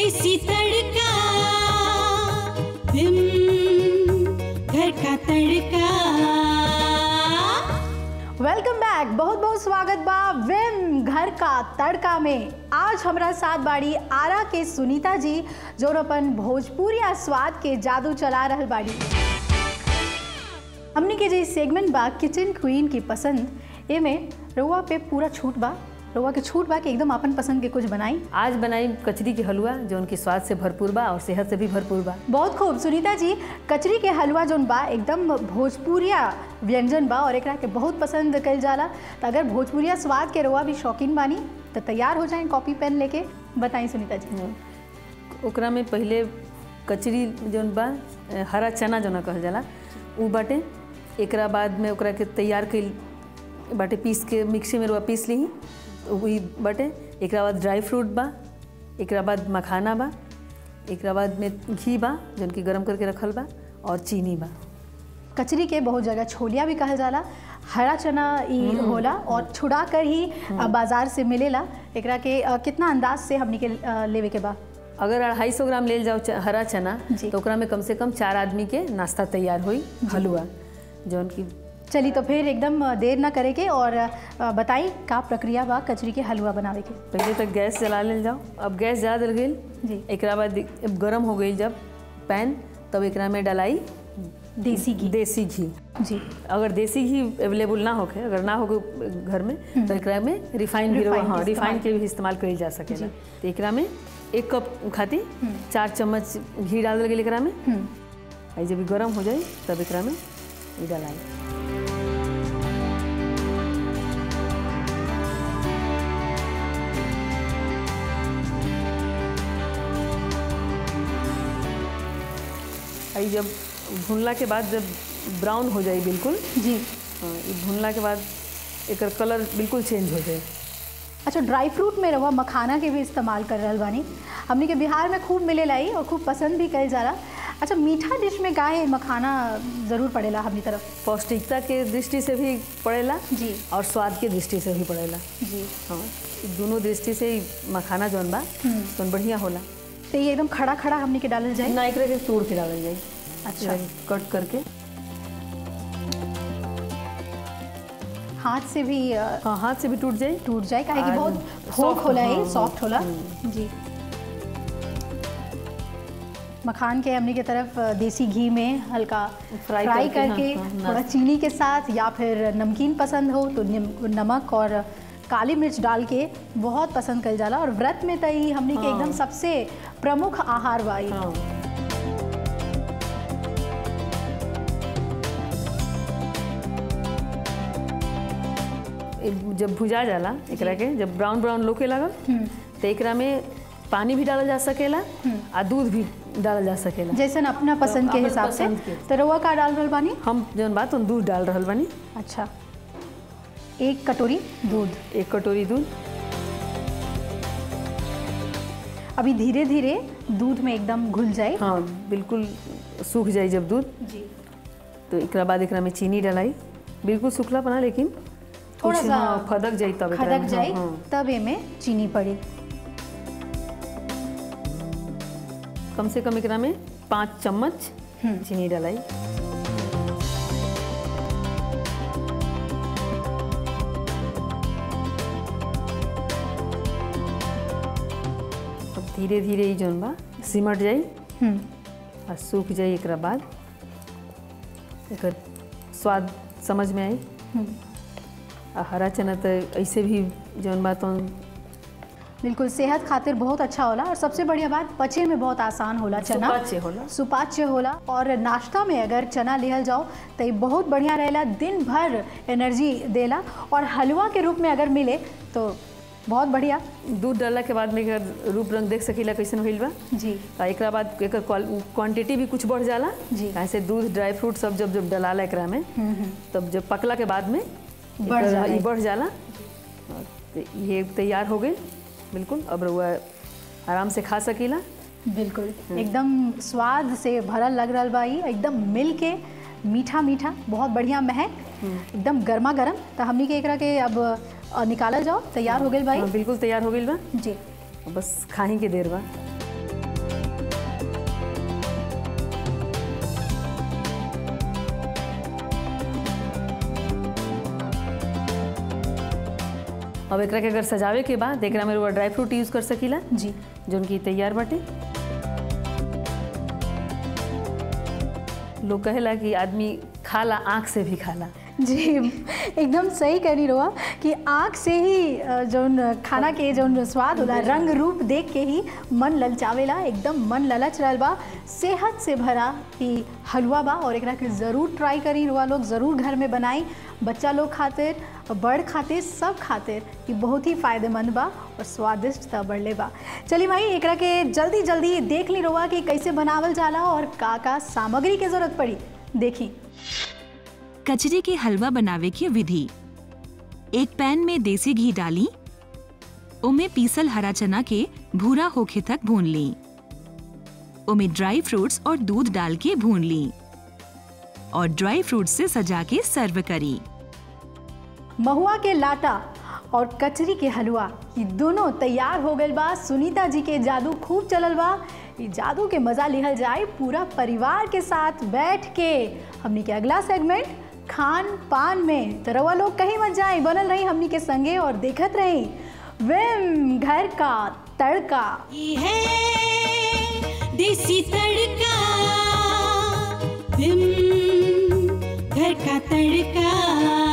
देसी तड़का, घर का तड़का। वेलकम बैक, बहुत बहुत स्वागत बा विम घर का तड़का में। आज हमारा साथ बाड़ी आरा के सुनीता जी जो अपन भोजपुरिया स्वाद के जादू चला रहल बाड़ी। हमने के जे सेगमेंट बा किचन क्वीन की पसंद, ए में रउआ पे पूरा छूट बा, रउआ के छूट बा कि एकदम अपन पसंद के कुछ बनाई। आज बनाई कचरी के हलवा जो उनके स्वाद से भरपूर बा और सेहत से भी भरपूर बा। बहुत खूब सुनीता जी, कचरी के हलवा जोन बा एकदम भोजपुरिया व्यंजन बा और एकरा के बहुत पसंद कल जाला। तो अगर भोजपुरिया स्वाद के रउआ भी शौकीन बानी तो तैयार हो जाए कॉपी पेन लेके। बताई सुनीता जी। ओकरा में पहले कचरी जोन बा हरा चना जो ना कहल जाला उ बाटे। एकरा बाद में ओकरा के तैयार कइल बाटे, पीस के मिक्सी में रउआ पीस ली वही बाटे। एकरा बाद ड्राई फ्रूट बा, एकरा बाद मखाना बा, एकरा बाद में घी बा जौन की गरम करके रखल बा और चीनी बा। कचरी के बहुत जगह छोलिया भी कहल जाला। हरा चना ई होला और छुड़ा कर ही बाजार से मिलेला। एकरा के कितना अंदाज से हमनी के लेवे के बा? अगर 250 ग्राम ले जाओ हरा चना तो ओकरा में कम से कम 4 आदमी के नाश्ता तैयार होई हलवा जौन की। चली तो फिर एकदम देर ना करे के और बताई का प्रक्रिया बा कचरी के हलवा बनावे के। पहले तक गैस जला ले जाओ। अब गैस जला दिल गई जी। एकरा बाद गरम हो गई जब पैन, तब एकरा में डलाई देसी घी। देसी घी जी। अगर देसी घी अवेलेबल ना होके, अगर ना होके घर में तो एकरा में रिफाइंड भी रिफाइंड के भी इस्तेमाल कइल जा सकेला। तो एकरा में 1 कप खातिर 4 चम्मच घी डाल दिल गई एकरा में। आई जब गरम हो जाए तब एकरा में डालाई। जब भुनला के बाद जब ब्राउन हो जाए बिल्कुल जी, भुनला के बाद एक कलर बिल्कुल चेंज हो जाए। अच्छा, ड्राई फ्रूट में रवा मखाना के भी इस्तेमाल कर रहल बानी। हमने के बिहार में खूब मिलेला ही और खूब पसंद भी कइल जाला। अच्छा, मीठा डिश में काहे मखाना ज़रूर पड़ेला हमनी तरफ? पौष्टिकता के दृष्टि से भी पड़ेला जी और स्वाद के दृष्टि से भी पड़ेला जी। हाँ, दोनों दृष्टि से मखाना जौन बा तो बढ़िया होला। तो ये एकदम खड़ा खड़ा हमनी के डालल जाए ना, एकरा के तोड़ के डालल जाए। अच्छा, कट करके हाथ से भी हाँ, हाथ से भी टूट जाए काहे कि बहुत थोक होला है, सॉफ्ट होला जी। मखान के हमनी के तरफ देसी घी में हल्का फ्राई करके थोड़ा चीनी के साथ या फिर नमकीन पसंद हो तो नमक और काली मिर्च डाल के बहुत पसंद कल जाला। और व्रत में तो ही हमनी के एकदम सबसे प्रमुख आहार बा। जब भुजा जाला एकरा के, जब ब्राउन ब्राउन लोके लगल तो एकरा में पानी भी डालल जा सकेला और दूध भी डालल जा सकेला, जैसे अपना पसंद के हिसाब से। तो रवा का डाल रहल बानी? हम जौन बात हम दूध डाल रहल बानी। अच्छा, 1 कटोरी दूध। 1 कटोरी दूध। अभी धीरे धीरे दूध में एकदम घुल जाए। हाँ, बिल्कुल सूख जाए जब दूध जी। तो एकरा बाद एकरा में चीनी डलाई। बिल्कुल सूखला पना लेकिन थोड़ा सा खदक जाए तब खदक जाए तब एमे चीनी पड़ी। कम से कम एकरा में 5 चम्मच चीनी डलाई। अब धीरे धीरे ही जौन बा सिमट जाए और सूख जाए। एकरा बाद एकर स्वाद समझ में आई। हरा चना तो ऐसे भी जौन बात बिल्कुल सेहत खातिर बहुत अच्छा होला और सबसे बढ़िया बात पचे में बहुत आसान होला। चना सुपाच्य होला और नाश्ता में अगर चना लिहल जाओ तो ये बहुत बढ़िया रहेला, दिन भर एनर्जी देला। और हलवा के रूप में अगर मिले तो बहुत बढ़िया। दूध डालला के बाद में एकर रूप रंग देख सकीला कैसन होइल बा जी। एकरा बाद एकर क्वांटिटी भी कुछ बढ़ जाला जी। ऐसे दूध ड्राई फ्रूट सब जब डलाला एकरा में तब जब पकला के बाद में बढ़ जाला। ये तैयार हो गई बिल्कुल। अब रउआ आराम से खा सकीला। बिल्कुल एकदम स्वाद से भरल लग रहा बा। एकदम मिल के मीठा मीठा बहुत बढ़िया महक, एकदम गर्मा गर्म। तो हमनी के एकरा के अब निकाला जाओ। तैयार हो गई भाई? बिल्कुल तैयार हो गई बा जी। बस खाही के देर बा। अब एकरा के अगर सजावे के बाद एकरा में रउआ ड्राई फ्रूट यूज़ कर सकीला जी जौन की तैयार बाटे। लोग कहेला कि आदमी खाला आँख से भी खाला। जी एकदम सही कह रही रहुआ कि आँख से ही जौन खाना के जौन स्वाद होला रंग रूप देख के ही मन ललचावेला, एकदम मन ललच रहल बा। सेहत से भरा ही हलवा बा और एकरा के ज़रूर ट्राई करी रहुआ लोग, ज़रूर घर में बनाई। बच्चा लोग खातिर, बड़ खातिर, सब खातिर ये बहुत ही फ़ायदेमंद बा और स्वादिष्ट त बढ़ले बा। चलिए भाई एकरा के जल्दी जल्दी देख ली रहुआ कि कैसे बनावल जाला और का सामग्री के ज़रूरत पड़ी। देखी कचरी के हलवा बनावे की विधि। एक पैन में देसी घी डाली, उमे पीसल हरा चना के भूरा होखे तक भून ली। उमे ड्राई फ्रूट्स और दूध डाल के भून ली और ड्राई फ्रूट्स से सजा के सर्व करी। महुआ के लाटा और कचरी के हलवा ये दोनों तैयार हो गए बा। सुनीता जी के जादू खूब चलल बा। ये जादू के मजा लिहल जाए पूरा परिवार के साथ बैठ के। हमनी के अगला सेगमेंट खान पान में। तो रवा लोग कहीं मत जाए, बनल रही हमनी के संगे और देखत रही विम घर का तड़का। ये है देसी तड़का, विम घर का तड़का।